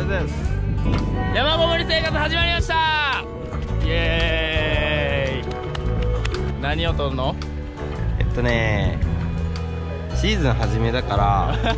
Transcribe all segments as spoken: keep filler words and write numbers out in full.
ございます。山ごもり生活始まりました。イエーイ。何を撮るの？ えっとねシーズン初めだから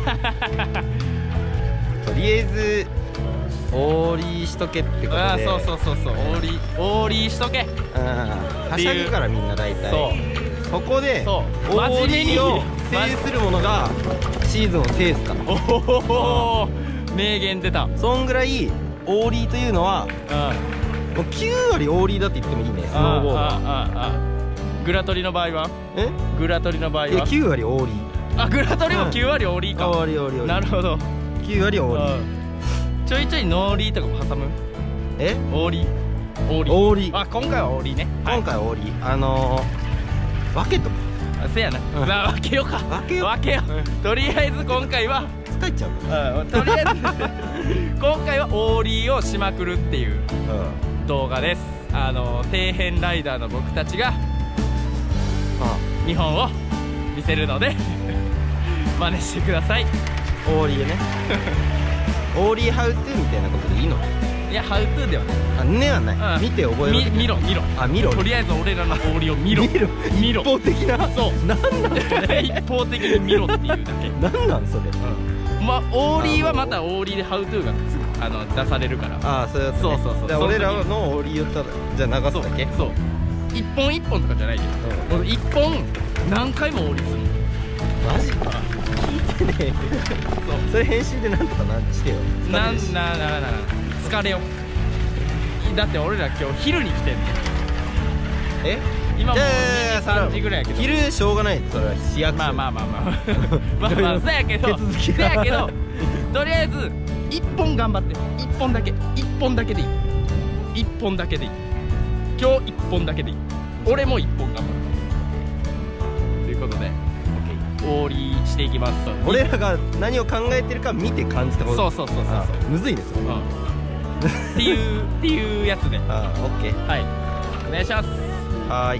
とりあえずオーリーしとけってことで。 ああ、そうそうそうそう、オーリーオーリーしとけ。 うん、はしゃぐからみんな大体。 そうそこでそオう真ー面目にリーを制するものがシーズンを制すから。 おお、名言出た。 そんぐらいオーリーというのはうん、 もうきゅう割オーリーだって言ってもいいね、スノーボードは。 ああああ、グラトリの場合は？ えグラトリの場合いやは？ きゅう割オーリー。 あ、グラトリもきゅう割オーリーか。 オーリーオーリーオーリー。 なるほど。 きゅう割オーリー。 うんちょいちょいノーリーとかも挟む？ えオーリーオーリーオーリー。 あ、今回はオーリーね。 今回はオーリー。あのー分けとく。 あ、せやな。 うんまあ分けようか。 分けよう分けよう。とりあえず今回は疲れちゃうから。 うん、とりあえず今回はオーリーをしまくるっていううん動画です。あの底辺ライダーの僕たちが日本を見せるので真似してください。 オーリーねオーリーハウトゥーみたいなことでいいの？ いや、ハウトゥーではない。 あ、ねはない、 うん見て覚えろ。 み見ろ見ろ。 あ、見ろ。 とりあえず俺らのオーリーを見ろ。 見ろ。 見ろ。 一方的な。 そう。 なんなんそれ一方的に見ろっていうだけ。 なんなんそれ。 まあオーリーはまたオーリーでハウトゥーがあの出されるから。 ああ、そういうやつね。 そうそうそうで俺らのオーリーをただじゃあ流すだけ。 そう。一本一本とかじゃないで。もう一本何回もオーリーする。 マジか。聞いてね。そう。それ編集でなんとかなんしてよ。 なんなななな疲れよ。だって俺ら今日昼に来てんの。 え？ 今もういやいやいやにじさんじぐらいやけど。 昼しょうがない。それは市役所。 まあまあまあまあまあまあ、そうやけど手続きそうがやけどとりあえず一本頑張って。一本だけ一本だけでいい。一本だけでいい。今日一本だけでいい。俺も一本頑張るということでオーリーしていきます。 俺らが何を考えてるか見て感じたこと。 そうそうそうそうあむずいですよ。 うんっていうっていうやつで、 ああ、オッケー。 はい、お願いします。 はーい。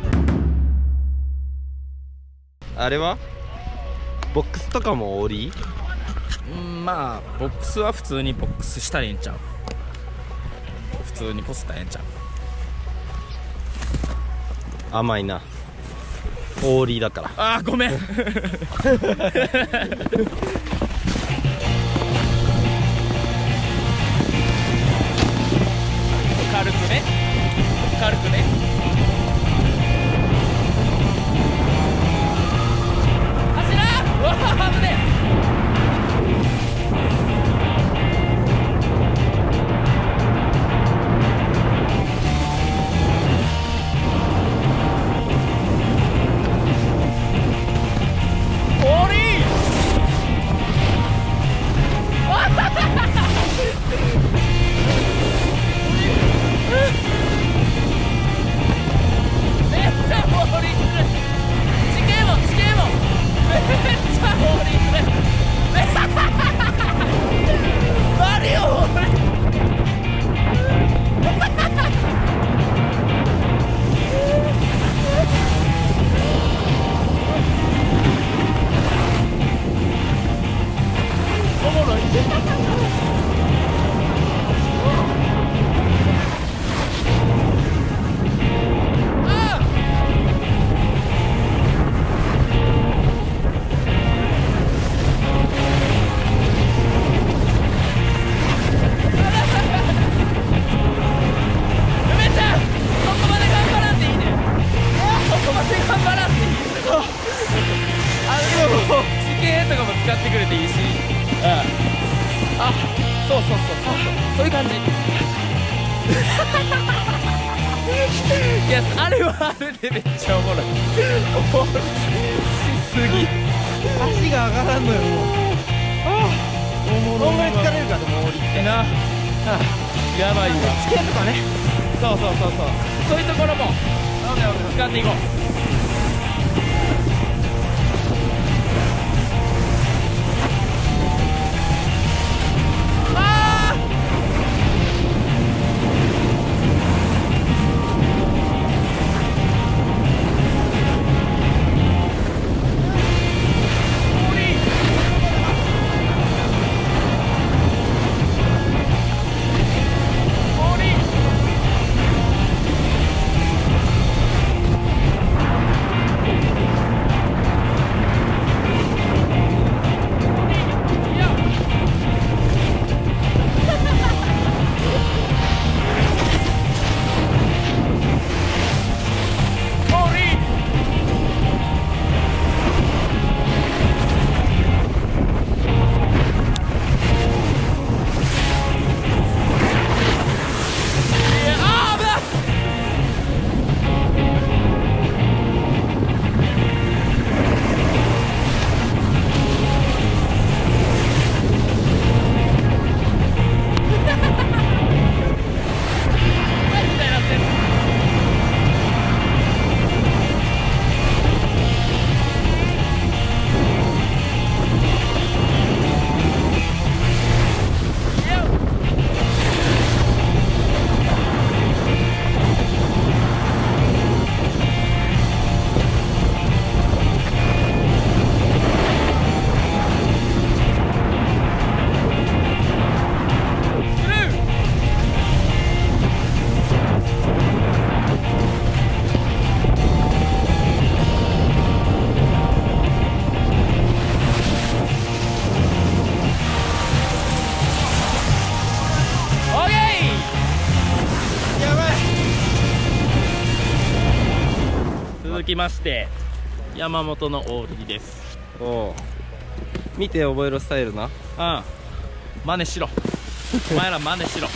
あれはボックスとかもオーリー？ うん、まあボックスは普通にボックスしたらええんちゃう。普通にこすったらええんちゃう。 甘いな。オーリーだから。 あーごめん軽くね軽くね。走らー。うわー危ねえ。オーリーめっちゃオーリーする。地形も地形もめっちゃオーリーする。マリオオーリーおもろい使ってくれていいし、うん、あ、そうそうそうそうそう、そういう感じいや、あれはあれでめっちゃおもろい。おもろいしすぎ、 足が上がらんのよ。もうおもろいわ。 こんぐらい疲れるからでもオーリーってな、あ、やばいわ。 地形とかね。 そうそうそうそう、そういうところも使っていこう。 きまして山本のオーリーです。 おお、見て覚えろスタイルな。 うん、真似しろお前ら真似しろ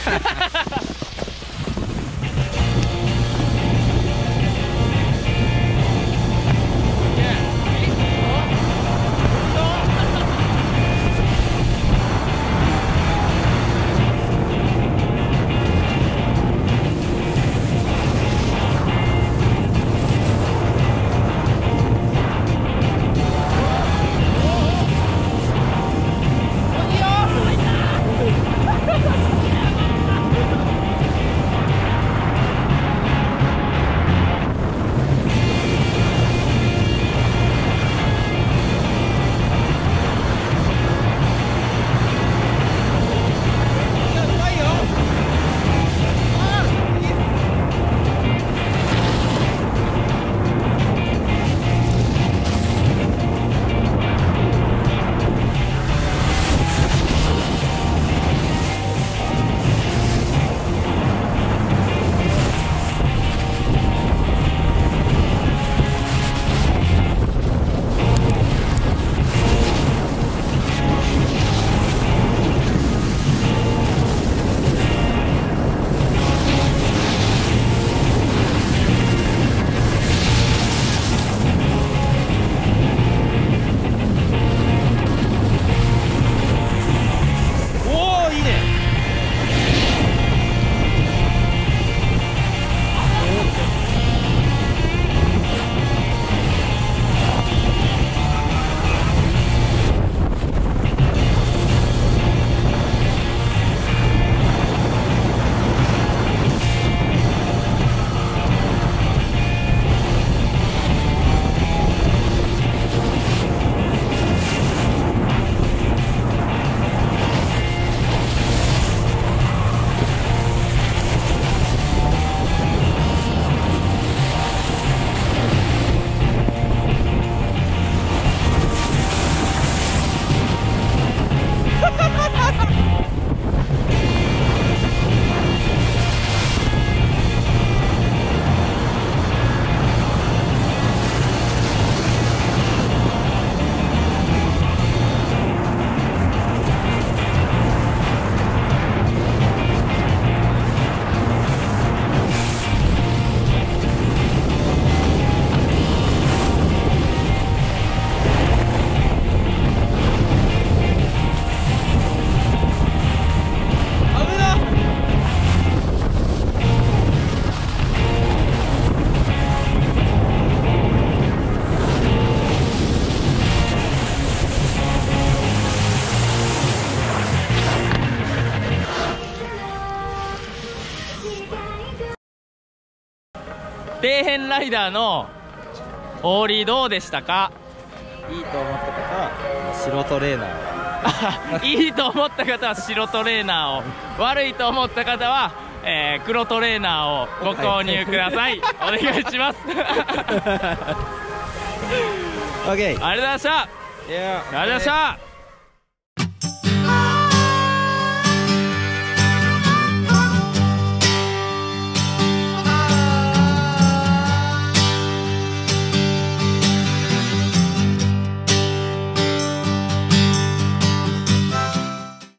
底辺ライダーのオーリーどうでしたか？ いいと思った方は白トレーナーをいいと思った方は白トレーナーを、悪いと思った方は、えー、黒トレーナーをご購入ください。お願いします。 オッケー、 ありがとうございました。 いやありがとうございました。